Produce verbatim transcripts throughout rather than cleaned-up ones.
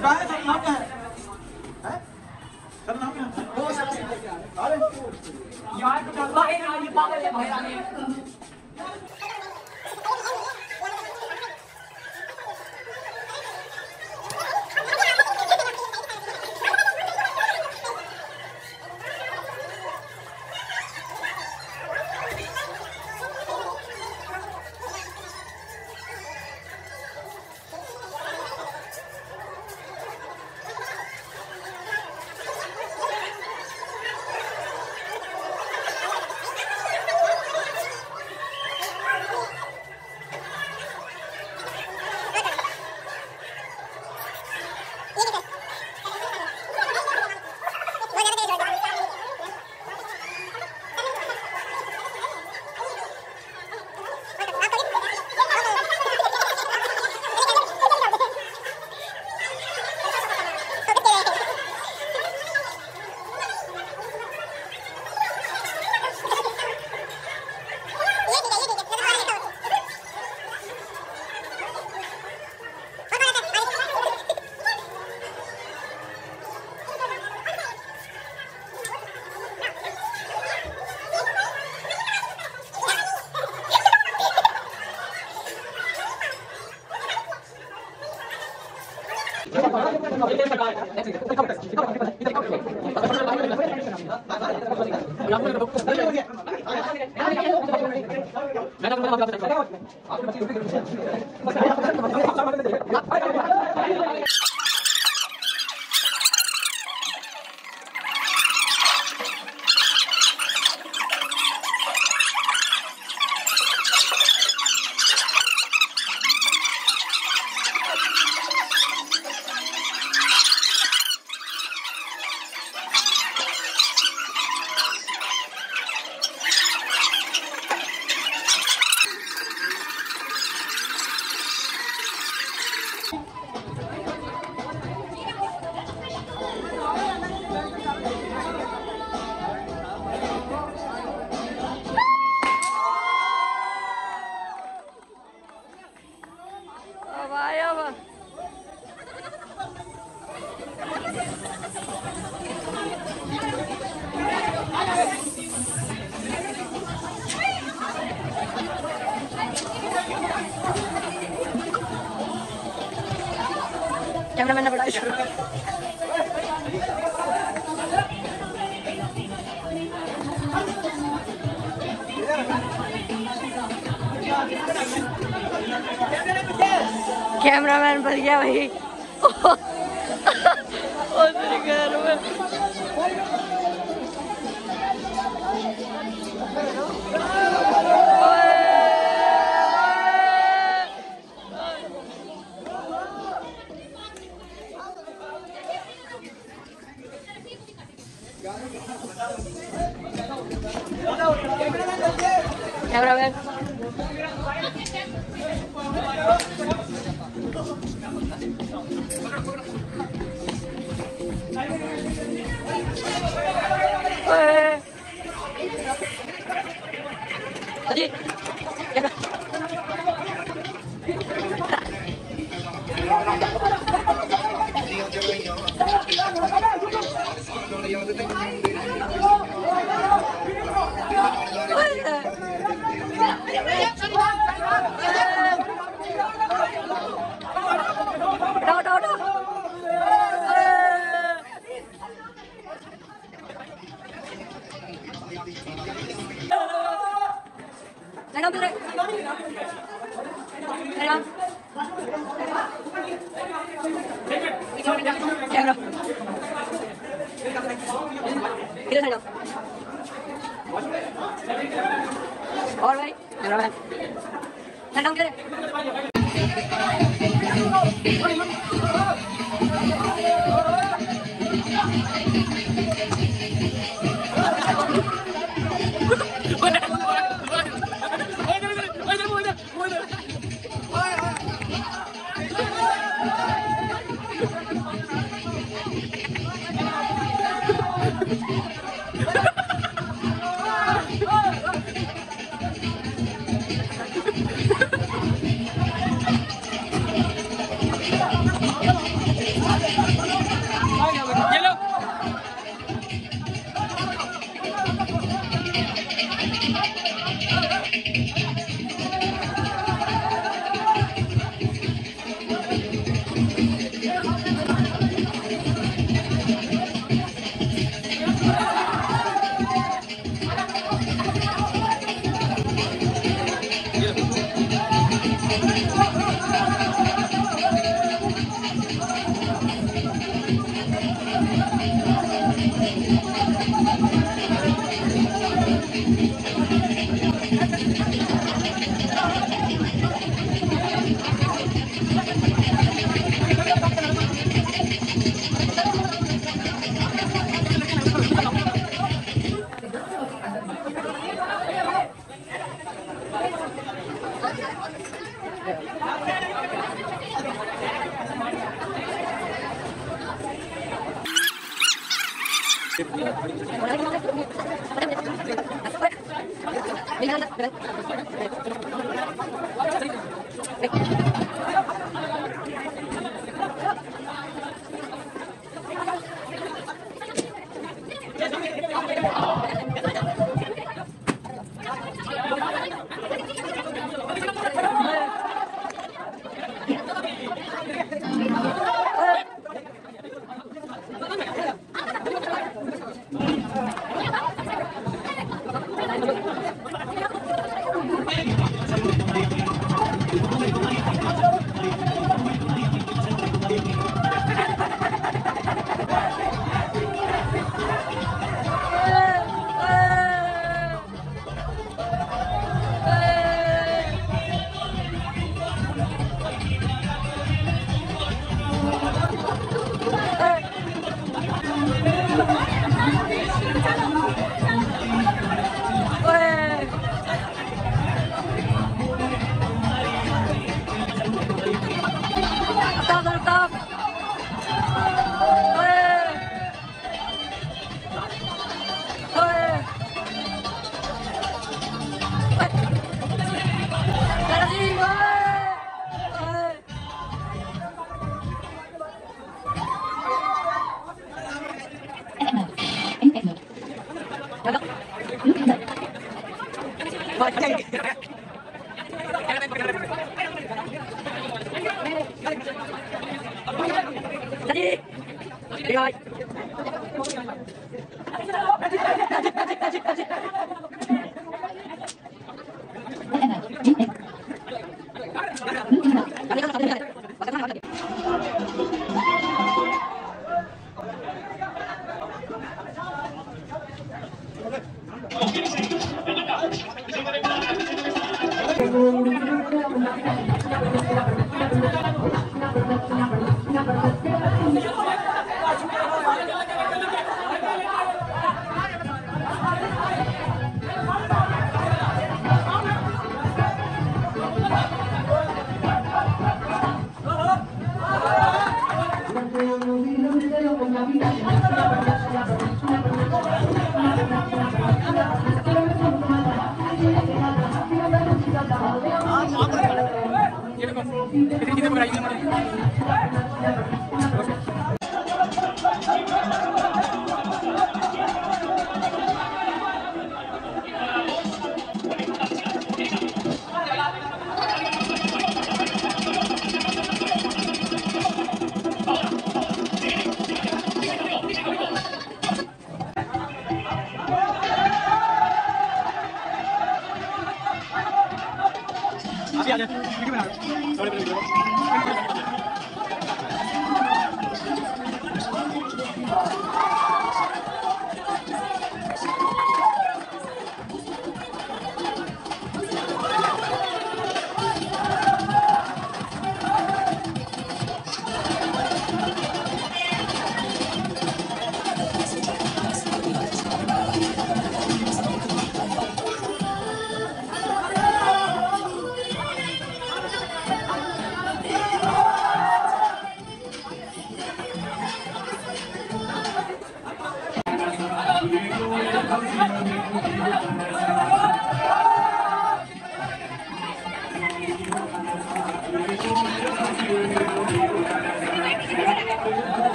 कहाँ है सर, नाम क्या है? हैं? सर नाम क्या है? वो सर अरे यार तो भाई ये पागल है भाई। कैमरामैन ने बड़ा शुरू कैमरामैन बन गया भाई। घर में कैमरामैन अजी और भाई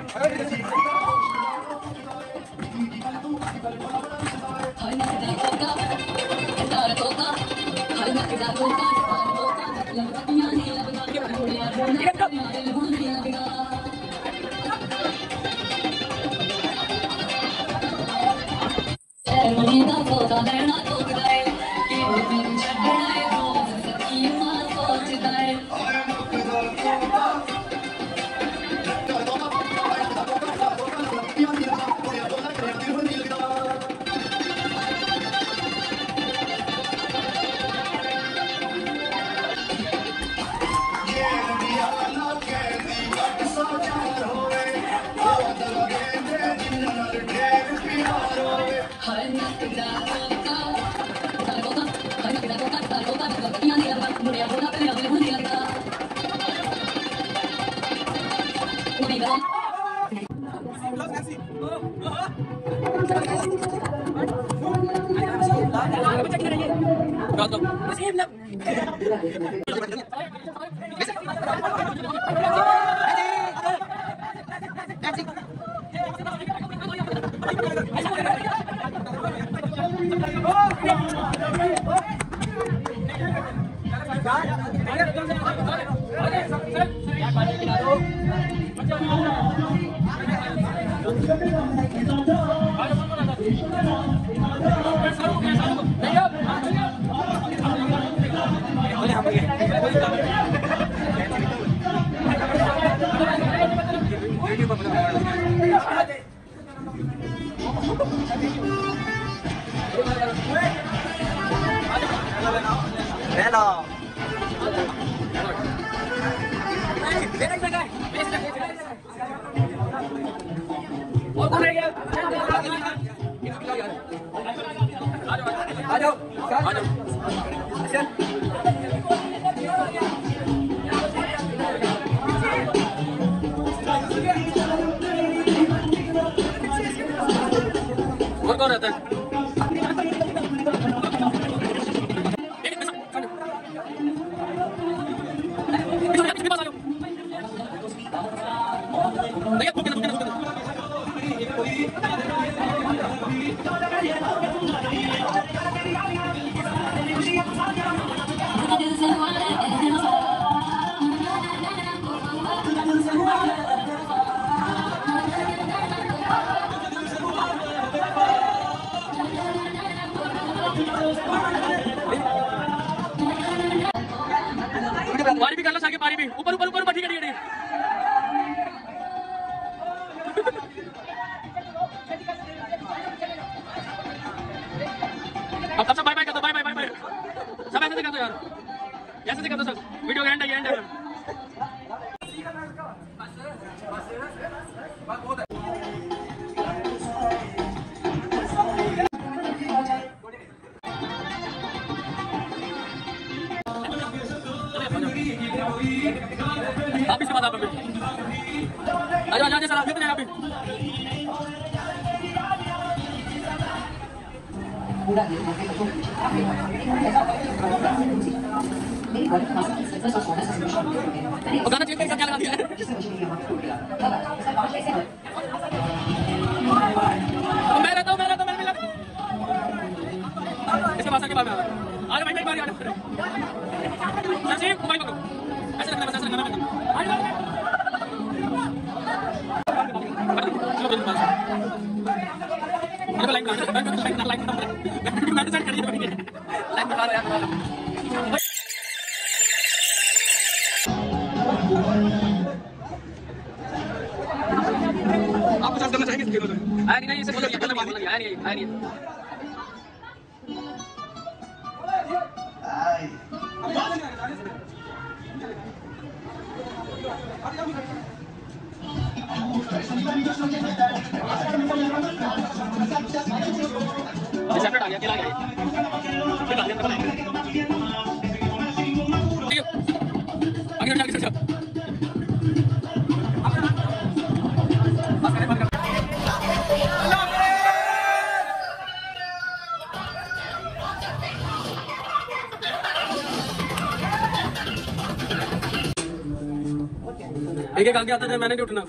Hello. और कौन रहता है? पारी भी कर लो, साके पारी भी ऊपर ऊपर ऊपर ठीक है ठीक है। अब सब बाय बाय कर दो, बाय बाय बाय बाय सब ऐसे से कर दो यार, ऐसे से कर दो सब। वीडियो का एंड है, एंड है। आप इसके बाद आप आजा आजा सर, आप कितने हैं? गाना चेक करके क्या लगा दिया? मैं रहता हूँ मैं रहता हूँ मैं मिला इसके पास आके बात में आज भाई भाई बारी सर जी मोबाइल पकड़ो, ऐसे रखना, बस ऐसे रखना। चलो लाइक लाइक लाइक लाइक मैं डिसाइड कर दिया, लाइक बता रहा यार। आपको चार्ज करना चाहिए किसी को? आया नहीं नहीं, इसे बोलो ये गलत बात बोल रहा है, आया नहीं आया नहीं। सेपरेट आ गया, अकेला आ गया फिर आ गया आगे आगे चल। एक एक आगे आता जाए, मैंने नहीं उठना।